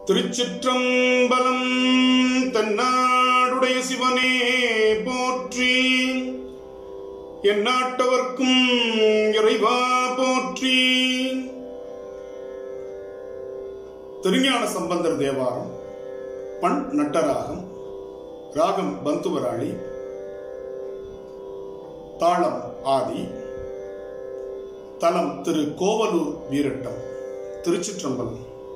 திருச்சிற்றம்பலம். தென்னாடுடைய சிவனே போற்றி, எந்நாட்டவர்க்கும் இறைவா போற்றி. திருஞான சம்பந்தர் தேவாரம். பண் நட்டராகம், ராகம் பந்துவராளி, தாளம் ஆதி, தலம் திரு கோவலூர் வீரட்டம். திருச்சிற்றம்பலம்.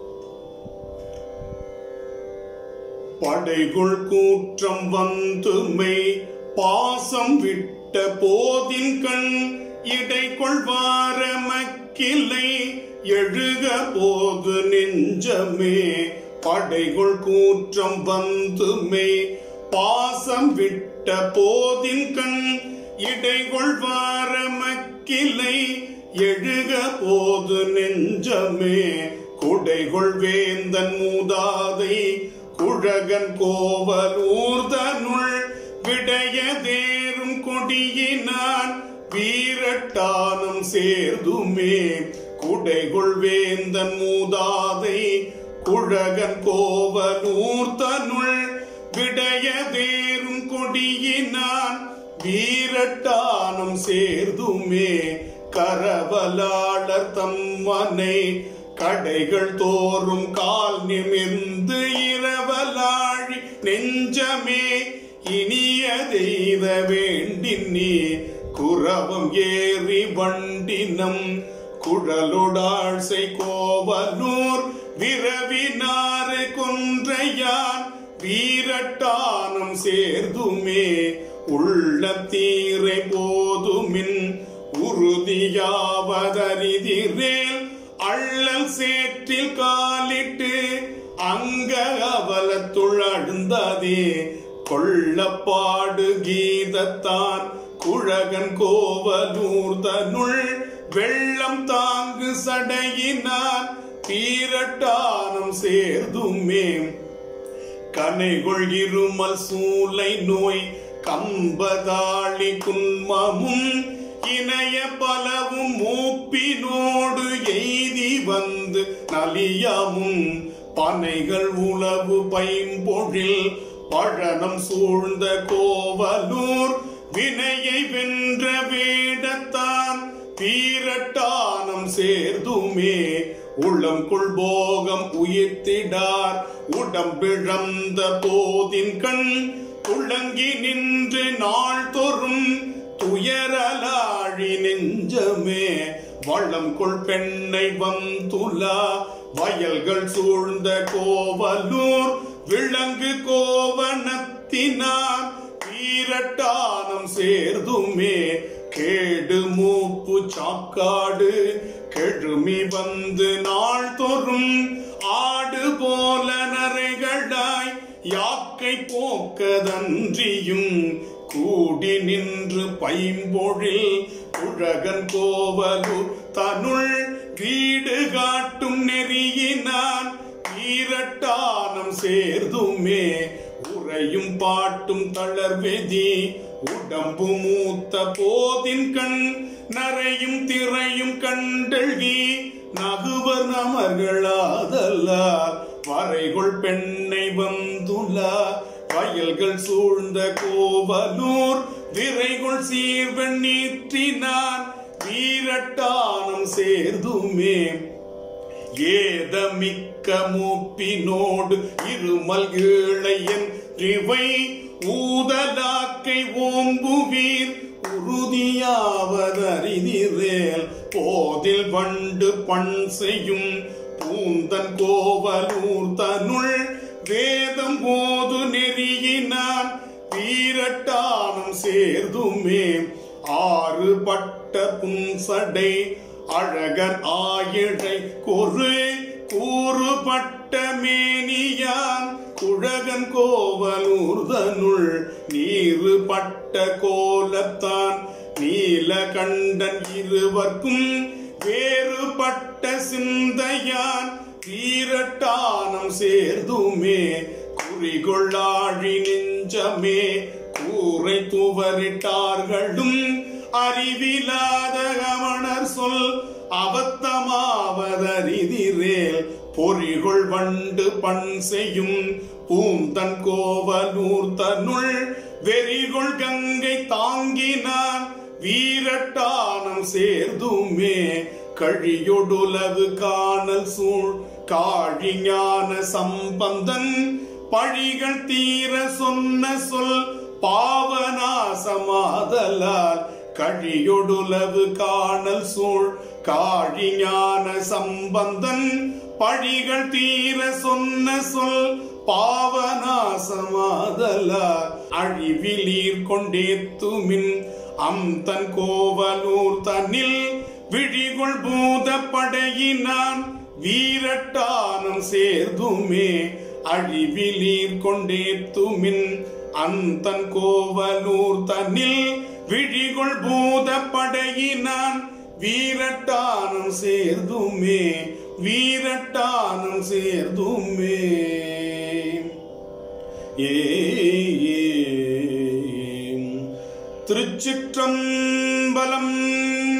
படைகுள் கூற்றம் வந்துமை பாசம் விட்ட போதின் கண் இடைகொள்வார மக்கிலை எழுக போது நெஞ்சமே. படைகுள் கூற்றம் வந்துமை பாசம் விட்ட போதின் கண் இடைகொள்வார மக்கிலை எழுக போது நெஞ்சமே. குடைகொள் வேந்தன் மூதாதை குழகன் கோவலூர்தனுள் விடையதேறும் கொடியினான் வீரட்டானம் சேர்துமே. குடைகொள் வேந்தன் மூதாதை குழகன் கோவலூர்தனுள் விடையதேறும் கொடியினான் வீரட்டானம் சேர்துமே. கரவலாளர் தம்மனை கடைகள் தோறும் கால் நிமிர்ந்து இரவலாழி நெஞ்சமே. இனிய தெய்வ வேண்டினே குரவம் ஏறி வண்டினம் குழலொடாழ்சை கோவலூர் விரவினாறு கொன்றையான் வீரட்டானம் சேர்துமே. உள்ள தீரை போதுமின் உறுதியாவதறிதிரேல் அள்ளல் சேற்றில் காலிட்டு அங்க அவலத்துள் அழுந்ததே. கொள்ளப்பாடு கீதத்தான் குழகன் கோவலூர்தனுள் வெள்ளம் தாங்கு சடையினான் வீரட்டானம் சேர்துமே. கனைகொள் இருமல் சூலை நோய் கம்பதாளி குன்மமும் இணைய பலவும் மூப்பினோடு எய்தி வந்து நலியமும் பனைகள் உளவு பைம்பொழில் பழனம் சூழ்ந்த கோவலூர் வினையை வென்ற வேடத்தான் வீரட்டானம் சேர்துமே. உள்ளம்குள் போகம் உயிர்த்திடார் உடம்பிழந்த போதின் கண் துளங்கி நின்று நாள் தோறும் துயரலாழி நெஞ்சமே. வளம்கொள் பெண்ணை வந்துலா வயல்கள் சூழ்ந்த கோவலூர் விலங்கு கோவணத்தினார் வீரட்டானம் சேர்துமே. கேடு மூப்பு சாக்காடு கெழுமி வந்து நாள் தோறும் ஆடு போல நரைகளாய் யாக்கை போக்கதன்றியும் கூடி நின்று பைம்பொழில் குழகன் கோவலூர் தனுள் வீடு காட்டும் நெறியினான் வீரட்டானம் சேர்துமே. உரையும் பாட்டும் தளர்வெதி உடம்பு மூத்த போதின் கண் நரையும் திரையும் கண்டல்கி நகுவர் நமர்களாதல்லார் வரைகொள் பெண்ணை வந்துலா வயல்கள் சூழ்ந்த கோவலூர் விரைகொள் சீர்வன் நீற்றினான் வீரட்டானம் சேர்துமே. ஏதமிக்க மூப்பினோடு இருமல் ஏழையன் இவை ஊதலாக்கை ஓம்புவீர் உறுதியாவதறிதிரேல் போதில் வண்டு பண் செய்யும் பூந்தன் கோவலூர் தனுள் வேதம் போது நெறியினான் வீரட்டானம் சேர்துமே. ஆறு பட்ட புன்சடை அழகன் ஆயிழை கொரு கூறுபட்ட மேனியான் குழகன் கோவலூர்தனுள் நீரு பட்ட கோலத்தான் நீலகண்டன் இருவர்க்கும் வேறுபட்ட சிந்தையான் வீரட்டானம் சேர்துமே. குறிகொள்ளாழி நெஞ்சமே கூரை துவரிட்டார்களும் அறிவிலாத கமணர் சொல் அபத்தமாவதறிதிரேல் பொறிகுள் வண்டு பண் செய்யும் பூந்தன் கோவலூர் தன்னுள் வெறிகுள் கங்கை தாங்கினான் வீரட்டானம் சேர்துமே கழியொடுலவு காணல் சூழ் காழிஞான சம்பந்தன் பழிகள் தீர சொன்ன சொல் பாவநாசமாதலால் கழியொடுலவு காணல் சூழ் காழிஞான சம்பந்தன் பழிகள் தீர சொன்ன சொல் பாவநாசமாதலால் அழிவிலீர் கொண்டேத்துமின் அம்தன் கோவலூர் தன்னில் விழிகுள் பூத படையினான் வீரட்டானம் சேர்துமே அழிவிலீர் கொண்டேத்துமின் அந்தன் கோவலூர் தன்னில் விழிகுள் பூத படையினான் வீரட்டானம் சேர்துமே வீரட்டானம் சேர்துமே. திருச்சிற்றம்பலம்.